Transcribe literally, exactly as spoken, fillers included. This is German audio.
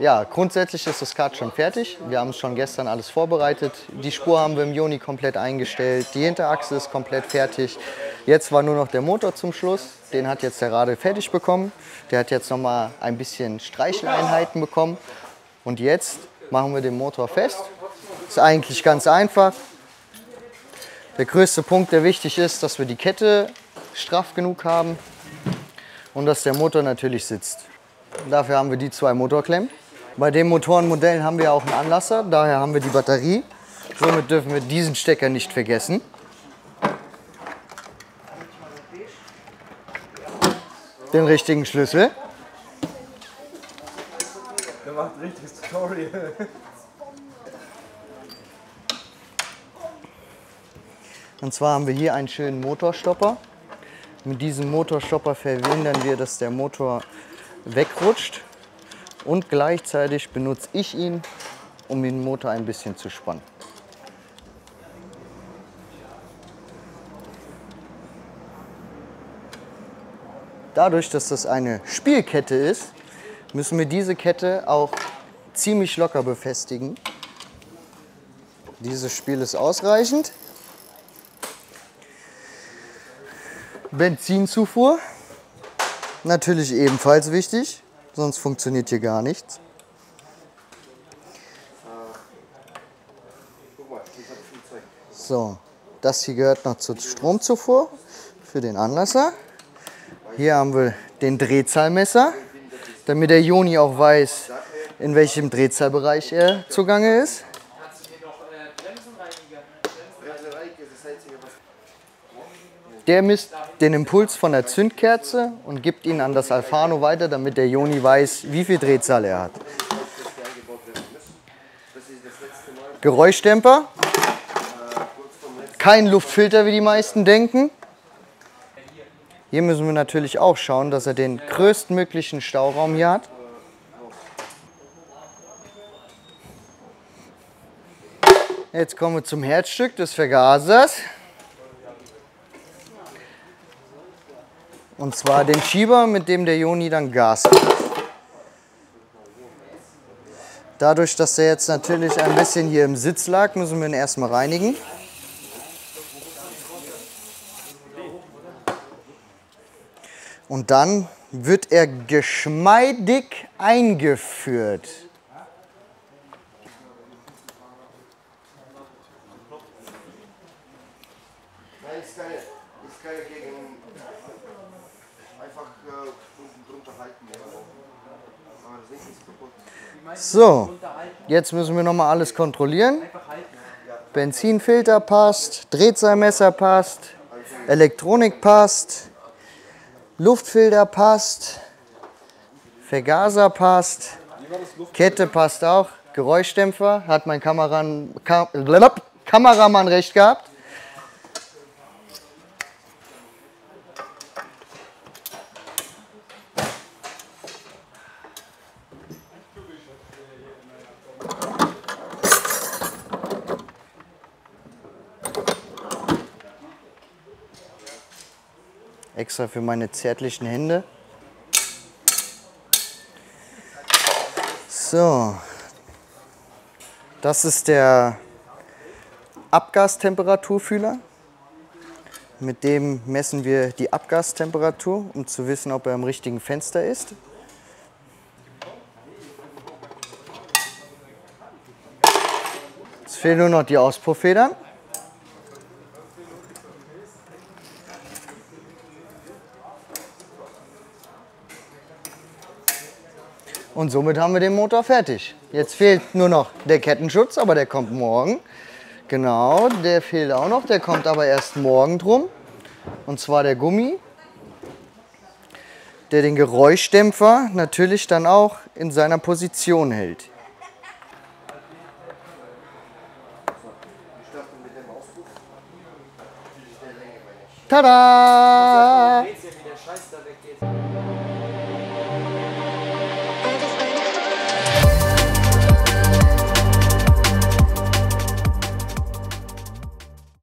ja, grundsätzlich ist das Kart schon fertig. Wir haben es schon gestern alles vorbereitet. Die Spur haben wir im Juni komplett eingestellt. Die Hinterachse ist komplett fertig. Jetzt war nur noch der Motor zum Schluss. Den hat jetzt der Rade fertig bekommen. Der hat jetzt noch mal ein bisschen Streicheleinheiten bekommen. Und jetzt machen wir den Motor fest. Ist eigentlich ganz einfach. Der größte Punkt, der wichtig ist, dass wir die Kette straff genug haben und dass der Motor natürlich sitzt. Dafür haben wir die zwei Motorklemmen. Bei den Motorenmodellen haben wir auch einen Anlasser, daher haben wir die Batterie. Somit dürfen wir diesen Stecker nicht vergessen. Den richtigen Schlüssel. Der macht richtiges Tutorial. Und zwar haben wir hier einen schönen Motorstopper. Mit diesem Motorstopper verhindern wir, dass der Motor wegrutscht. Und gleichzeitig benutze ich ihn, um den Motor ein bisschen zu spannen. Dadurch, dass das eine Spielkette ist, müssen wir diese Kette auch ziemlich locker befestigen. Dieses Spiel ist ausreichend. Benzinzufuhr, natürlich ebenfalls wichtig, sonst funktioniert hier gar nichts. So, das hier gehört noch zur Stromzufuhr für den Anlasser. Hier haben wir den Drehzahlmesser, damit der Joni auch weiß, in welchem Drehzahlbereich er zugange ist. Der misst den Impuls von der Zündkerze und gibt ihn an das Alphano weiter, damit der Joni weiß, wie viel Drehzahl er hat. Geräuschdämper. Kein Luftfilter, wie die meisten denken. Hier müssen wir natürlich auch schauen, dass er den größtmöglichen Stauraum hier hat. Jetzt kommen wir zum Herzstück des Vergasers. Und zwar den Schieber, mit dem der Joni dann Gas gibt. Dadurch, dass der jetzt natürlich ein bisschen hier im Sitz lag, müssen wir ihn erstmal reinigen. Und dann wird er geschmeidig eingeführt. Nein, ist keine, ist keine gegen einfach äh, drunter halten. Aber das Ding ist kaputt. So, jetzt müssen wir nochmal alles kontrollieren. Benzinfilter passt, Drehzahlmesser passt, Elektronik passt, Luftfilter passt, Vergaser passt, Kette passt auch, Geräuschdämpfer, hat mein Kameramann, Kam Kameramann recht gehabt. Extra für meine zärtlichen Hände. So, das ist der Abgastemperaturfühler. Mit dem messen wir die Abgastemperatur, um zu wissen, ob er im richtigen Fenster ist. Jetzt fehlen nur noch die Auspuffedern. Und somit haben wir den Motor fertig. Jetzt fehlt nur noch der Kettenschutz, aber der kommt morgen. Genau, der fehlt auch noch, der kommt aber erst morgen drum. Und zwar der Gummi, der den Geräuschdämpfer natürlich dann auch in seiner Position hält. Tada!